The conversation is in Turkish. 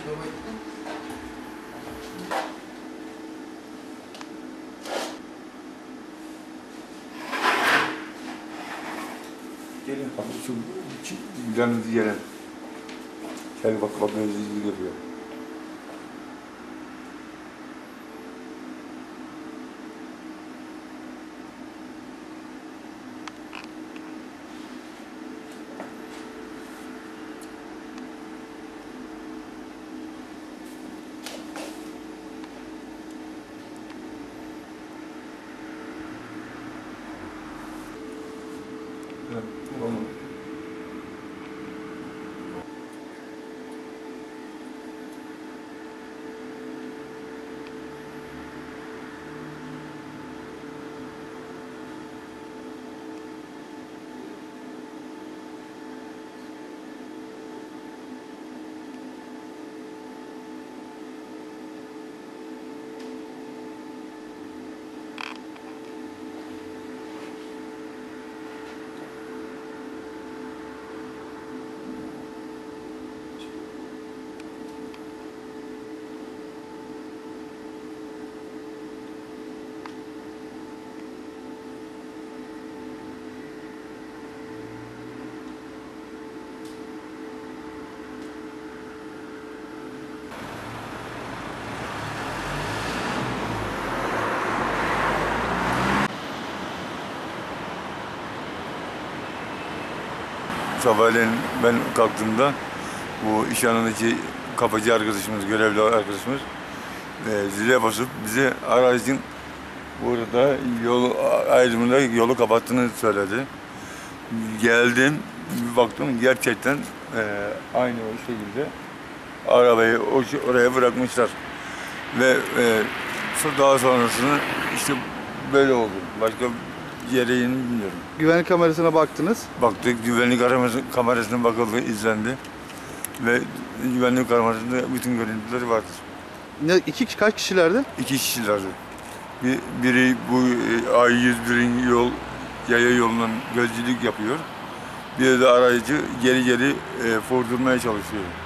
Gelin bak şu yanınızı gelin. Şöyle bak ne yapıyor. Tamam. Sabahleyin ben kalktığımda bu iş yanındaki kapıcı arkadaşımız, görevli arkadaşımız zile basıp bize aracın burada yol ayrımında yolu kapattığını söyledi. Geldim, bir baktım gerçekten aynı o şekilde arabayı oraya bırakmışlar. Ve daha sonrasını işte böyle oldu. Başka gereğini bilmiyorum. Güvenlik kamerasına baktınız. Baktık, güvenlik kamerasına bakıldı, izlendi. Ve güvenlik kamerasında bütün görüntüleri vardır. Kaç kişilerdi? 2 kişilerdi. Biri bu A101'in yaya yolundan gözcülük yapıyor. Biri de aracı geri vurdurmaya çalışıyor.